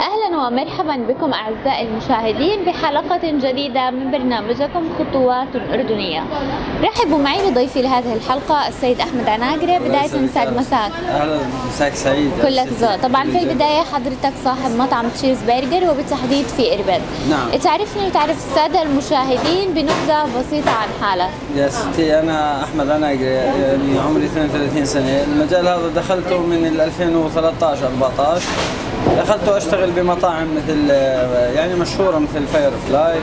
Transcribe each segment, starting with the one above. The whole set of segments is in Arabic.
أهلا ومرحبا بكم أعزائي المشاهدين بحلقة جديدة من برنامجكم خطوات أردنية. رحبوا معي بضيفي لهذه الحلقة السيد أحمد عناقرة. بداية مساك مساك. أهلا مساك سعيد. كلك ذوق. طبعا في البداية حضرتك صاحب مطعم تشيز برجر وبالتحديد في إربد. نعم. تعرفني وتعرف السادة المشاهدين بنبذة بسيطة عن حالك. يا ستي أنا أحمد عناقرة، يعني عمري 32 سنة. المجال هذا دخلته من 2013 14. دخلت أشتغل بمطاعم مثل يعني مشهورة مثل فاير فلاي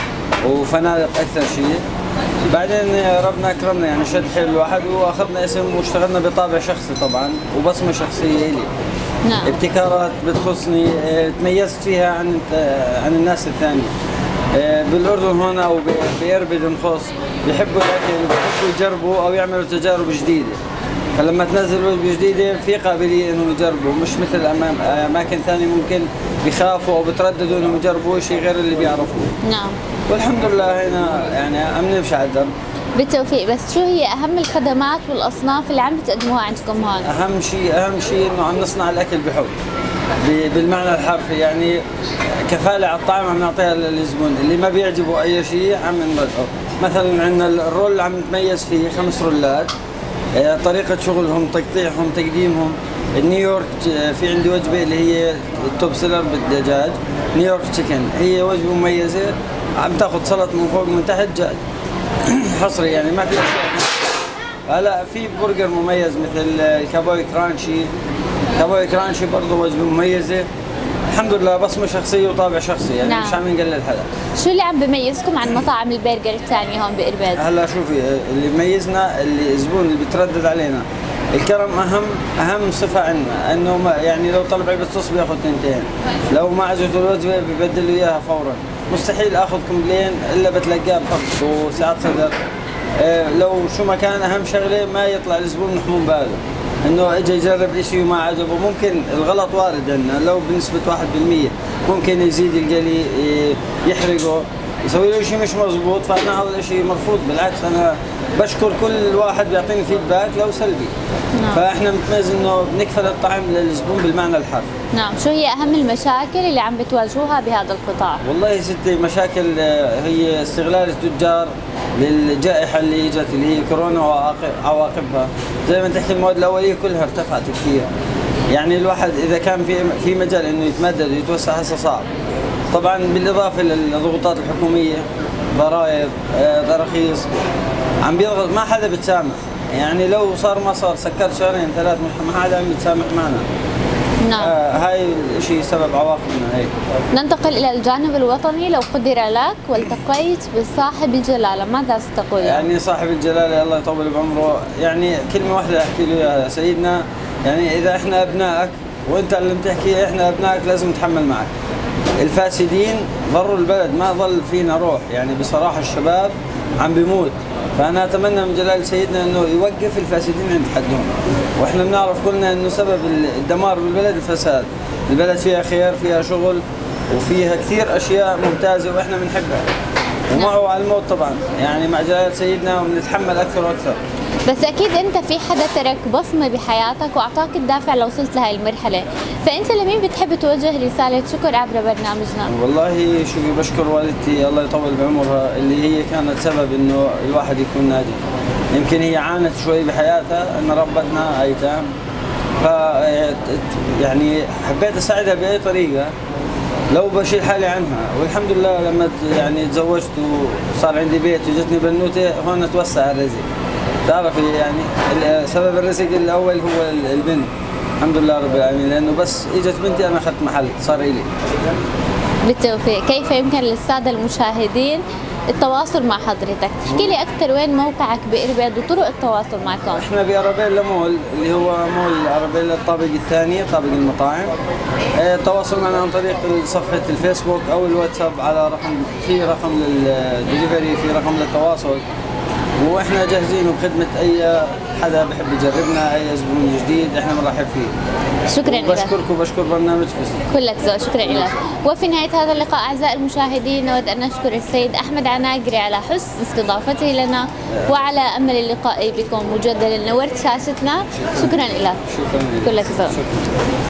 وفنادق أكثر شيء. بعدين ربنا أكرمنا، يعني شد حيل الواحد وأخذنا اسم واشتغلنا بطابع شخصي طبعا وبصمة شخصية إلي. نعم. ابتكارات بتخصني تميزت فيها عن الناس الثانية. بالأردن هنا أو بإربد نخص بيحبوا الأكل وبيحبوا يجربوا أو يعملوا تجارب جديدة. فلما تنزل وجبة جديدة في قابلية انهم يجربوا، مش مثل اماكن ثانية ممكن بيخافوا او بترددوا انهم يجربوا شيء غير اللي بيعرفوه. نعم. والحمد لله هنا يعني عم نمشي على الدرب. بالتوفيق. بس شو هي اهم الخدمات والاصناف اللي عم بتقدموها عندكم هون؟ اهم شيء انه عم نصنع الاكل بحب بالمعنى الحرفي، يعني كفالة على الطعم عم نعطيها للزبون. اللي ما بيعجبه اي شيء عم نردعه. مثلا عندنا الرول عم نتميز فيه 5 رولات. طريقة شغلهم، تقطيعهم، تقديمهم. النيويورك في عندي وجبة اللي هي التوب سيلر بالدجاج، نيويورك تشيكن. هي وجبة مميزة، عم تاخذ سلطة من فوق من تحت دجاج حصري، يعني ما في أشياء. هلا في برجر مميز مثل الكابوي كرانشي. كابوي كرانشي برضه وجبة مميزة. الحمد لله بصمة شخصية وطابع شخصي، يعني نعم. مش عم نقلل حدا. شو اللي عم بيميزكم عن مطاعم البرجر الثانية هون بإربد؟ هلا شوفي، اللي بيميزنا اللي الزبون اللي بيتردد علينا. الكرم اهم صفة عندنا، انه يعني لو طلب علبة صوص بياخذ 2، لو ما عجبته الوجبة ببدل له اياها فورا. مستحيل اخذ كومبلين الا بتلقاه بحب وسعة صدر. لو شو ما كان، اهم شغلة ما يطلع الزبون محموم باله انه اجى يجرب شيء وما عجبه. ممكن الغلط وارد عندنا، لو بنسبة 1% ممكن يزيد القلي، يحرقه، يسوي له شيء مش مضبوط. فانا هذا الشيء مرفوض. بالعكس انا بشكر كل واحد بيعطيني فيدباك لو سلبي. نعم. فاحنا متميز انه بنكفل الطعم للزبون بالمعنى الحرفي. نعم. شو هي اهم المشاكل اللي عم بتواجهوها بهذا القطاع؟ والله يا ستي مشاكل هي استغلال التجار للجائحة اللي اجت اللي هي كورونا وعواقبها. زي ما تحكي المواد الأولية كلها ارتفعت كثير. يعني الواحد إذا كان في مجال إنه يتمدد ويتوسع هسه صعب. طبعا بالإضافة للضغوطات الحكومية، ضرائب، تراخيص، عم بيضغط. ما حدا بتسامح، يعني لو صار ما صار سكرت 2 3 ما حدا عم بيتسامح معنا. نعم. هاي الشيء سبب عواقبنا هيك. ننتقل إلى الجانب الوطني. لو قدر لك والتقيت بصاحب الجلالة ماذا ستقول؟ يعني صاحب الجلالة الله يطول بعمره، يعني كلمة واحدة أحكي له يا سيدنا، يعني إذا إحنا أبنائك وأنت اللي بتحكي إحنا أبنائك لازم نتحمل معك. الفاسدين ضروا البلد، ما ظل فينا روح. يعني بصراحة الشباب عم بيموت. فأنا أتمنى من جلال سيدنا إنه يوقف الفاسدين عند حدهم. وإحنا بنعرف كلنا إنه سبب الدمار بالبلد الفساد. البلد فيها خير، فيها شغل، وفيها كثير أشياء ممتازة وإحنا بنحبها. ومعه على الموت طبعا، يعني مع جلال سيدنا وبنتحمل أكثر وأكثر. بس أكيد أنت في حدا ترك بصمة بحياتك وأعطاك الدافع لو وصلت لهي المرحلة، فأنت لمين بتحب توجه رسالة شكر عبر برنامجنا؟ والله شوفي، بشكر والدتي الله يطول بعمرها اللي هي كانت سبب إنه الواحد يكون ناجح. يمكن هي عانت شوي بحياتها إن ربتنا أيتام، ف يعني حبيت أساعدها بأي طريقة لو بشيل حالي عنها. والحمد لله لما يعني تزوجت وصار عندي بيت وجتني بنوتة هون توسع الرزق. تعرفي يعني سبب الرزق الأول هو البنت. الحمد لله رب العالمين، لأنه بس إجت بنتي أنا أخذت محل صار إلي. بالتوفيق. كيف يمكن للسادة المشاهدين التواصل مع حضرتك؟ تحكي لي أكثر وين موقعك بإربد وطرق التواصل معكم؟ احنا بأرابيلا مول اللي هو مول أرابيلا الطابق الثاني، طابق المطاعم. التواصل معنا عن طريق صفحة الفيسبوك أو الواتساب على في رقم للدليفري، في رقم للتواصل. واحنا جاهزين بخدمة أي حدا بحب يجربنا، أي زبون جديد احنا بنرحب فيه. شكرا لك. بشكركم وبشكر برنامجكم. كلك ذوق. شكرا لك. وفي نهاية هذا اللقاء أعزائي المشاهدين نود أن نشكر السيد أحمد عناقرة على حسن استضافته لنا، وعلى أمل اللقاء بكم مجددا. نورت شاشتنا. شكرا لك. شكرا لك. كلك ذوق.